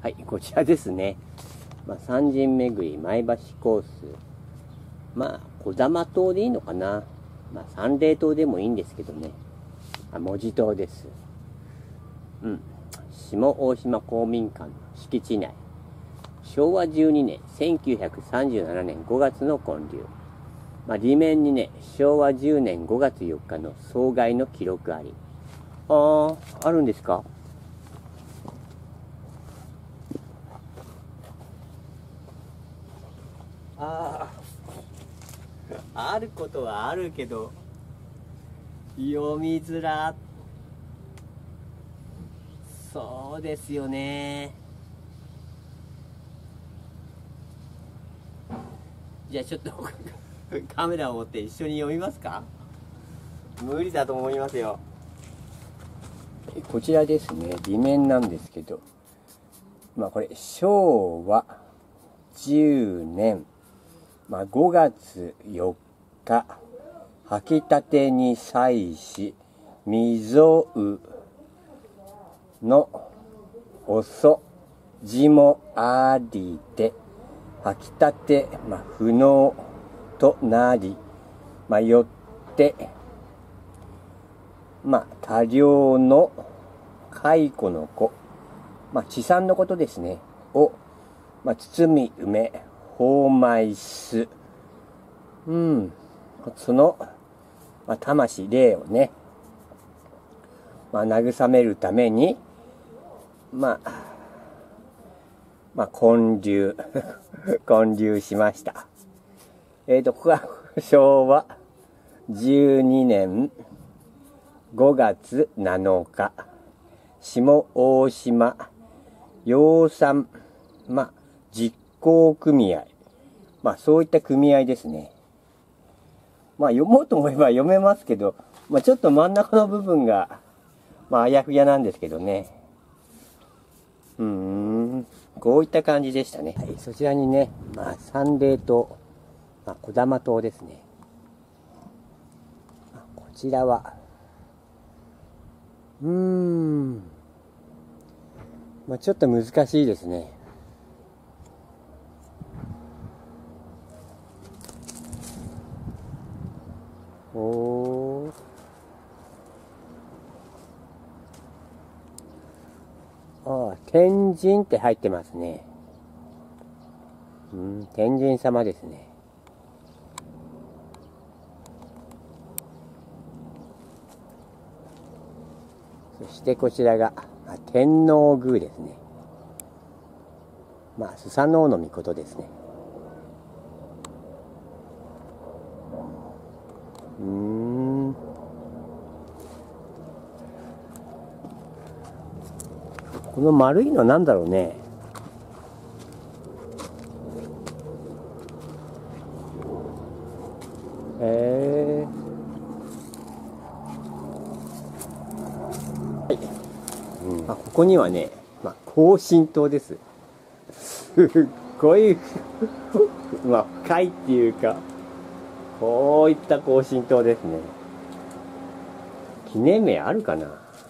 はい、こちらですね。三陣巡り前橋コース。小玉島でいいのかな。三霊島でもいいんですけどね。門司島です。下大島公民館の敷地内。昭和12年、1937年5月の建立。裏面にね、昭和10年5月4日の損害の記録あり。あるんですか？あることはあるけど、読みづら。そうですよね。じゃあちょっとカメラを持って一緒に読みますか？無理だと思いますよ。こちらですね、裏面なんですけど、これ昭和10年、5月4日、履きたてに際し、未曾有の遅字もありて、履きたて、不能となり、よって、多量の蚕の子、地産のことですね、を、包み埋め、放埋す。その、魂、霊をね、慰めるために、建立しました。ここが昭和12年5月7日、下大島養蚕、実行組合。そういった組合ですね。読もうと思えば読めますけど、ちょっと真ん中の部分が、あやふやなんですけどね。こういった感じでしたね。はい、そちらにね、三霊島、小玉島ですね。こちらは、ちょっと難しいですね。天神って入ってますね。天神様ですね。そしてこちらが天王宮ですね。スサノオノミコトですね。この丸いのは何だろうね。ここにはね、庚申島です。すっごい深いっていうか、こういった庚申島ですね。記念名あるかな？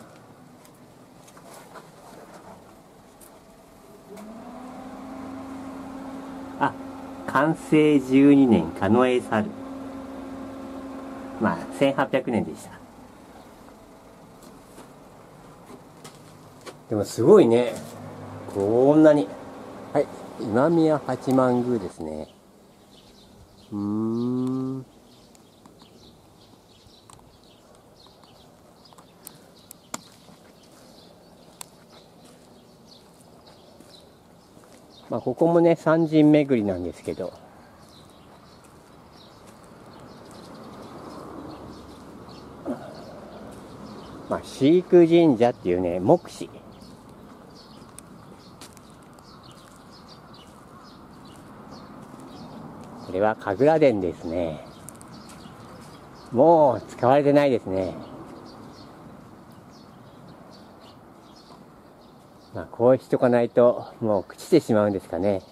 寛政12年狩野猿。1800年でした。でもすごいね。こんなに。はい。今宮八幡宮ですね。ここもね、三陣巡りなんですけど。飼育神社っていうね、目視。これは神楽殿ですね。もう使われてないですね。こうしとかないともう朽ちてしまうんですかね。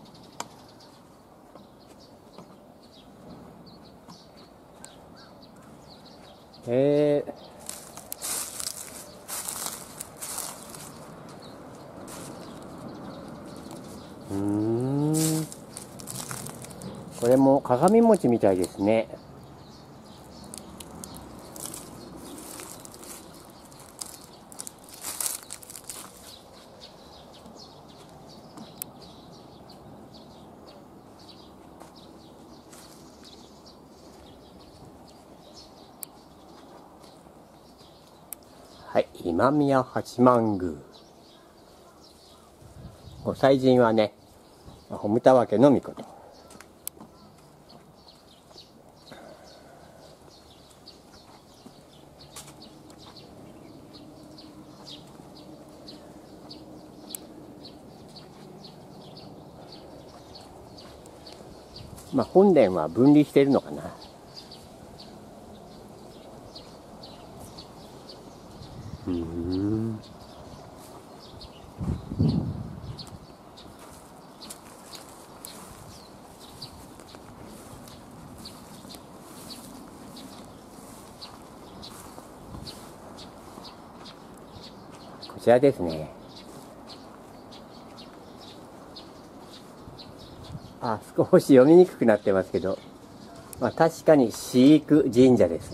これも鏡餅みたいですね。はい、今宮八幡宮。ご祭神はね、ホムタワ家の御事。本殿は分離しているのかな。こちらですね。少し読みにくくなってますけど、確かに飼育神社です。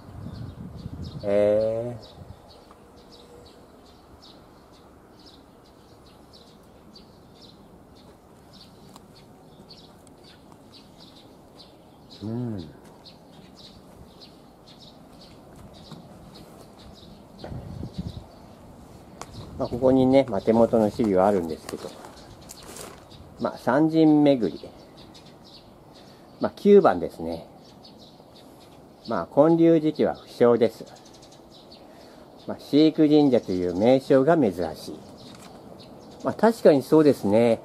ここにね、手元の資料あるんですけど、三神巡り。9番ですね。建立時期は不詳です。飼育神社という名称が珍しい。確かにそうですね。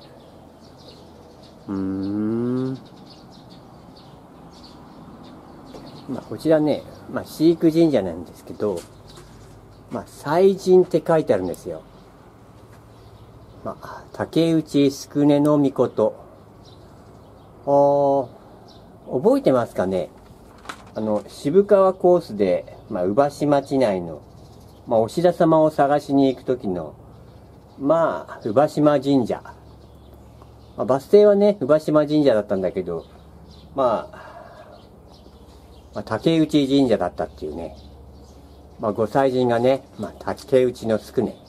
こちらね、飼育神社なんですけど、祭神って書いてあるんですよ。竹内宿根の御事。覚えてますかね。渋川コースで、宇橋町内の、お白様を探しに行くときの、宇橋島神社。バス停はね、宇橋島神社だったんだけど、竹内神社だったっていうね。ご祭神がね、竹内の宿根。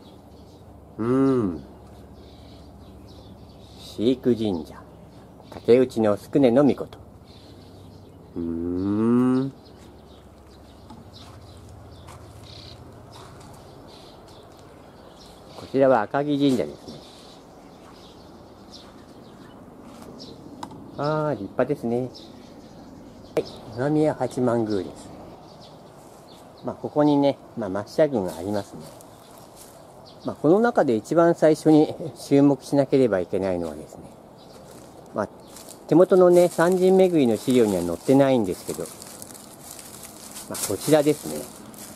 飼育神社。竹内の宿根の御事。こちらは赤城神社ですね。立派ですね。はい、今宮八幡宮です。ここにね、抹茶群がありますね。この中で一番最初に注目しなければいけないのはですね、手元のね、三神巡りの資料には載ってないんですけど、こちらですね。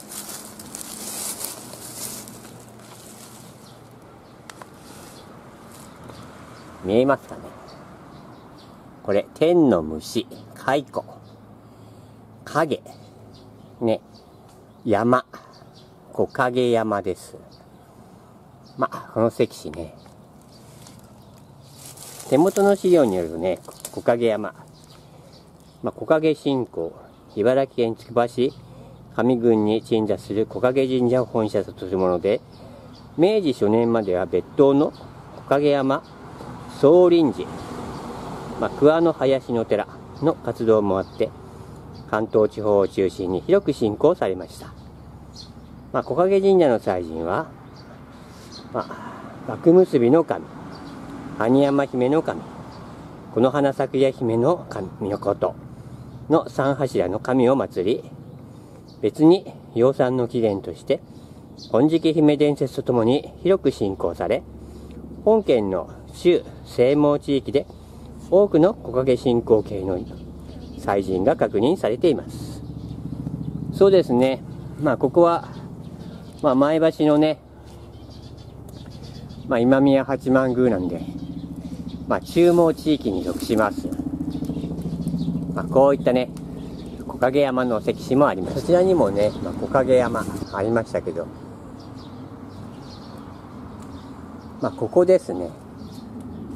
見えますかね。これ、天の虫、蚕、影、ね、山、木陰山です。この石碑ね。手元の資料によるとね、木陰山。木陰信仰、茨城県つくば市上郡に鎮座する木陰神社を本社とするもので、明治初年までは別当の木陰山総林寺、桑の林の寺の活動もあって、関東地方を中心に広く信仰されました。木陰神社の祭神は、幕結びの神、埴山姫の神、この花咲夜姫の神のことの三柱の神を祀り、別に養蚕の起源として金色姫伝説とともに広く信仰され、本県の州西毛地域で多くの木陰信仰系の祭神が確認されています。そうですね。ここは、前橋のね、今宮八幡宮なんで、中毛地域に属します。こういったね、木陰山の石碑もあります。そちらにもね、木陰山ありましたけど、ここですね。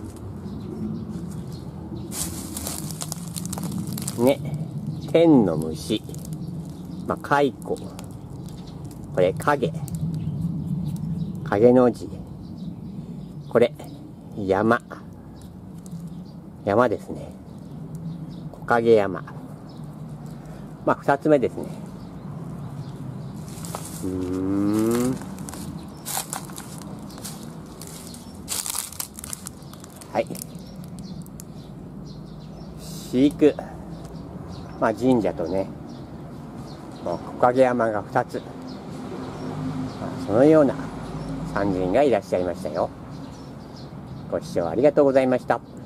ね、天の虫、まあ、蚕、これ影の字、これ山ですね。木陰山。まあ、二つ目ですね。はい。飼育。まあ、神社とね、木陰山が2つ。まあ、そのような参人がいらっしゃいましたよ。ご視聴ありがとうございました。